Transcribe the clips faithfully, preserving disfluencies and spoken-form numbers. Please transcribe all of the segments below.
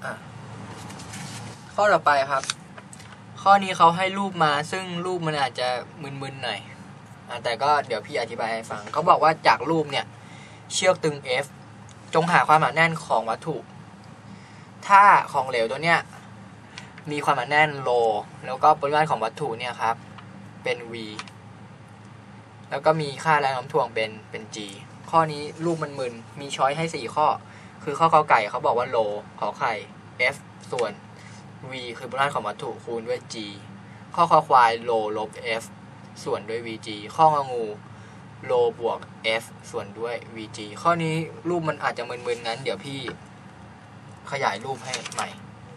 ข้อต่อไปครับข้อนี้เขาให้รูปมาซึ่งรูปมันอาจจะมึนๆหน่อยแต่ก็เดี๋ยวพี่อธิบายให้ฟังเขาบอกว่าจากรูปเนี่ยเชือกตึง F จงหาความหนาแน่นของวัตถุถ้าของเหลวตัวเนี้ยมีความหนาแน่นโลแล้วก็ปริมาตรของวัตถุเนี่ยครับเป็น v แล้วก็มีค่าแรงโน้มถ่วงเป็นเป็น g ข้อนี้รูปมันมึนมีช้อยให้สี่ข้อคือข้อกอไก่เขาบอกว่าโลขอไข่ F ส่วน v คือปริมาตรของวัตถุคูณด้วย g ข้อคอควายโลลบ f ส่วนด้วย vg ข้ององูโลบวก f ส่วนด้วย vg ข้อนี้รูปมันอาจจะมึนๆงั้นเดี๋ยวพี่ขยายรูปให้ใหม่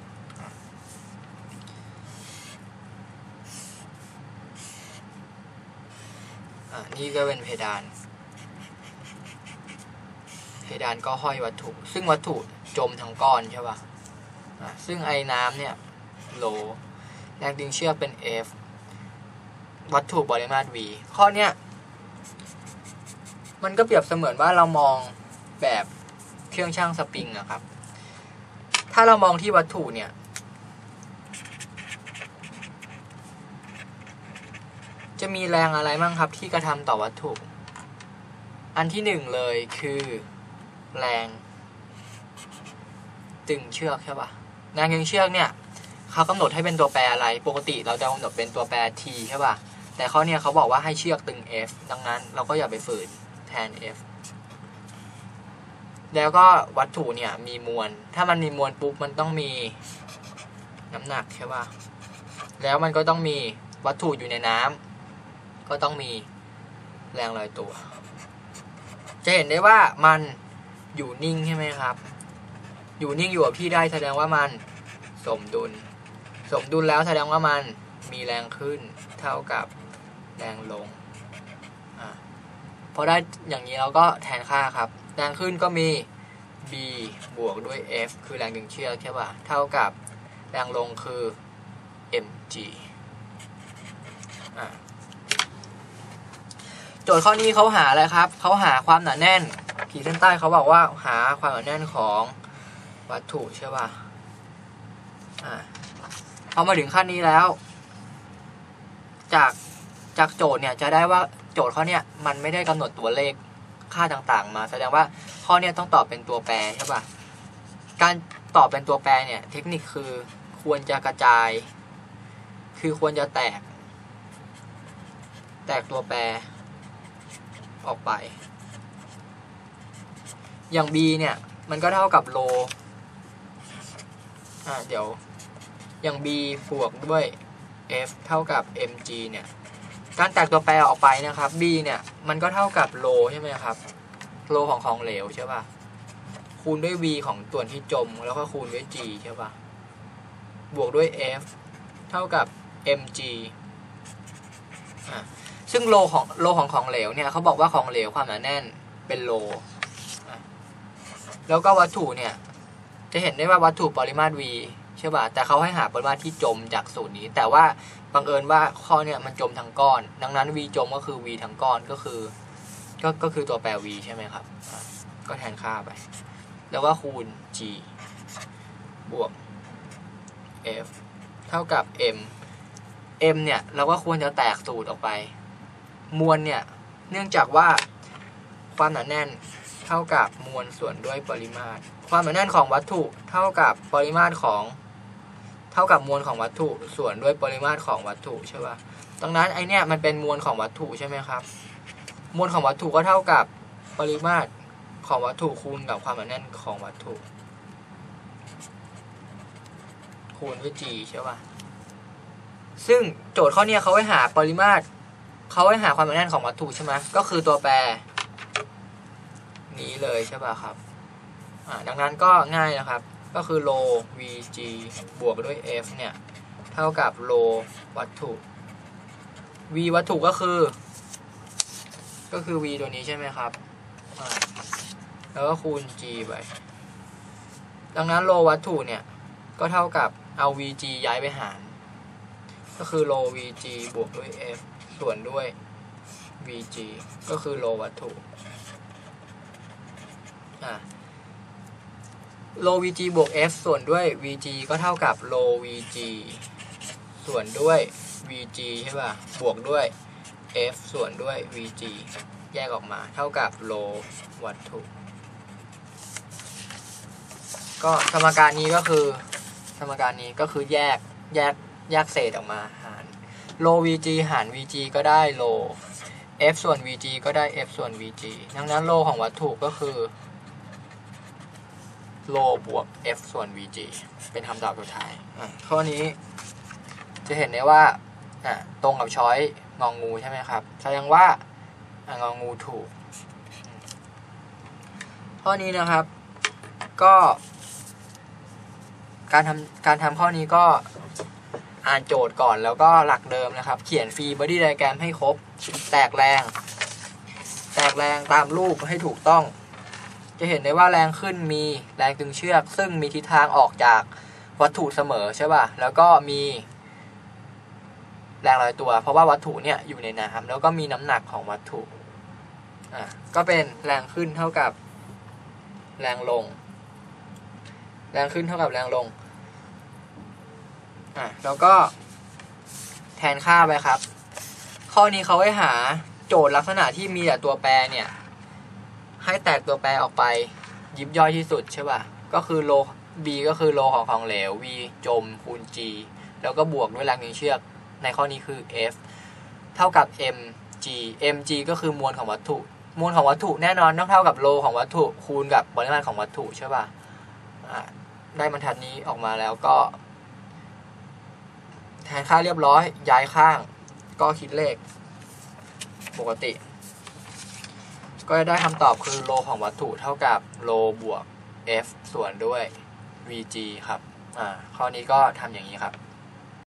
อ่านี่ก็เป็นเพดานเพดานก็ห้อยวัตถุซึ่งวัตถุจมทั้งก้อนใช่ป่ะอ่าซึ่งไอ้น้ำเนี่ยโลแรงดึงเชือกเป็น f วัตถุปริมาตร v ข้อเนี้ยมันก็เปรียบเสมือนว่าเรามองแบบเครื่องชั่งสปริงอะครับถ้าเรามองที่วัตถุเนี่ยจะมีแรงอะไรบ้างครับที่กระทำต่อวัตถุอันที่หนึ่งเลยคือแรงตึงเชือกใช่ปะแรงตึงเชือกเนี่ยเขากำหนดให้เป็นตัวแปรอะไรปกติเราจะกำหนดเป็นตัวแปร t ใช่ปะแต่เขาเนี่ยเขาบอกว่าให้เชือกตึง f ดังนั้นเราก็อย่าไปฝืนแทน f แล้วก็วัตถุเนี่ยมีมวลถ้ามันมีมวลปุ๊บมันต้องมีน้ำหนักใช่ปะแล้วมันก็ต้องมีวัตถุอยู่ในน้ำก็ต้องมีแรงลอยตัวจะเห็นได้ว่ามันอยู่นิ่งใช่ไหมครับอยู่นิ่งอยู่กับที่ได้แสดงว่ามันสมดุลสมดุลแล้วแสดงว่ามันมีแรงขึ้นเท่ากับแรงลงอ่าพอได้อย่างนี้เราก็แทนค่าครับแรงขึ้นก็มี b บวกด้วย f คือแรงดึงเชือกใช่ป่ะเท่ากับแรงลงคือ mg อ่าโจทย์ข้อนี้เขาหาอะไรครับเขาหาความหนาแน่นขีดเส้นใต้เขาบอกว่าหาความหนาแน่นของวัตถุใช่ป่ะอ่าพอมาถึงขั้นนี้แล้วจากจากโจทย์เนี่ยจะได้ว่าโจทย์ข้อเนี้ยมันไม่ได้กำหนดตัวเลขค่าต่างๆมาแสดงว่าข้อเนี้ยต้องตอบเป็นตัวแปรใช่ป่ะการตอบเป็นตัวแปรเนี่ยเทคนิคคือควรจะกระจายคือควรจะแตกแตกตัวแปรออกไปอย่าง b เนี่ยมันก็เท่ากับโลอ่าเดี๋ยวอย่าง b บวกด้วย f เท่ากับ mg เนี่ยการแตกตัวแปรออกไปนะครับ b เนี่ยมันก็เท่ากับโลใช่ไหมครับโลของของเหลวใช่ป่ะคูณด้วย v ของส่วนที่จมแล้วก็คูณด้วย g ใช่ป่ะบวกด้วย f เท่ากับ mg อ่าซึ่งโลของโลของของเหลวเนี่ยเขาบอกว่าของเหลวความหนาแน่นเป็นโลแล้วก็วัตถุเนี่ยจะเห็นได้ว่าวัตถุปริมาตร v ใช่ป่ะแต่เขาให้หาปริมาตรที่จมจากสูตรนี้แต่ว่าบังเอิญว่าข้อเนี่ยมันจมทั้งก้อนดังนั้น v จมก็คือ v ทั้งก้อนก็คือก็ก็คือตัวแปร v ใช่ไหมครับก็แทนค่าไปแล้วก็คูณ g บวก f เท่ากับ m m เนี่ยเราก็ควรจะแตกสูตรออกไปมวลเนี่ยเนื่องจากว่าความหนาแน่นเท่ากับมวลส่วนด้วยปริมาตรความหนาแน่นของวัตถุเท่ากับปริมาตรของเท่ากับมวลของวัตถุส่วนด้วยปริมาตรของวัตถุใช่ป่ะดังนั้นไอเนี่ยมันเป็นมวลของวัตถุใช่ไหมครับมวลของวัตถุก็เท่ากับปริมาตรของวัตถุคูณกับความหนาแน่นของวัตถุคูณด้วย g ใช่ป่ะซึ่งโจทย์ข้อนี้เขาให้หาปริมาตรเขาให้หาความหนาแน่นของวัตถุใช่ไหมก็คือตัวแปรนี้เลยใช่ป่ะครับอ่าดังนั้นก็ง่ายนะครับก็คือโล vg บวกด้วย f เนี่ยเท่ากับโลวัตถุ v วัตถุก็คือก็คือ v ตัวนี้ใช่ไหมครับอ่าแล้วก็คูณ g ไปดังนั้นโลวัตถุเนี่ยก็เท่ากับเอา vg ย้ายไปหารก็คือโล vg บวกด้วย f ส่วนด้วย vg ก็คือโลวัตถุอ่ะโล vg บวก f ส่วนด้วย vg ก็เท่ากับโล vg ส่วนด้วย vg ใช่ป่ะบวกด้วย f ส่วนด้วย vg แยกออกมาเท่ากับโลวัตถุก็สมการนี้ก็คือสมการนี้ก็คือแยกแยกแยกเศษออกมาหารโล vg หาร vg ก็ได้โล f ส่วน vg ก็ได้ f ส่วน vg ดังนั้นโลของวัตถุก็คือโลบวก f ส่วน vg เป็นคำตอบสุดท้ายข้อนี้จะเห็นได้ว่าตรงกับช้อยงองูใช่ไหมครับแสดงว่างองูถูกข้อนี้นะครับก็การทำการทำข้อนี้ก็อ่านโจทย์ก่อนแล้วก็หลักเดิมนะครับเขียนฟรีบอดี้ไดอะแกรมให้ครบแตกแรงแตกแรงตามรูปให้ถูกต้องจะเห็นได้ว่าแรงขึ้นมีแรงตึงเชือกซึ่งมีทิศทางออกจากวัตถุเสมอใช่ป่ะแล้วก็มีแรงลอยตัวเพราะว่าวัตถุเนี่ยอยู่ในน้ำแล้วก็มีน้ำหนักของวัตถุอ่ะก็เป็นแรงขึ้นเท่ากับแรงลงแรงขึ้นเท่ากับแรงลงอ่ะแล้วก็แทนค่าไปครับข้อนี้เขาให้หาโจทย์ลักษณะที่มีแต่ตัวแปรเนี่ยให้แตกตัวแปรออกไปยิบย่อยที่สุดใช่ป่ะก็คือโล b ก็คือโลของของเหลว v จมคูณ g แล้วก็บวกด้วยแรงดึงเชือกในข้อนี้คือ f เท่ากับ mg mg ก็คือมวลของวัตถุมวลของวัตถุแน่นอนต้องเท่ากับโลของวัตถุคูณกับปริมาณของวัตถุใช่ป่ะได้บรรทัดนี้ออกมาแล้วก็แทนค่าเรียบร้อยย้ายข้างก็คิดเลขปกติก็จะได้คำตอบคือโลของวัตถุเท่ากับโลบวก f ส่วนด้วย vg ครับอ่าข้อนี้ก็ทำอย่างนี้ครับ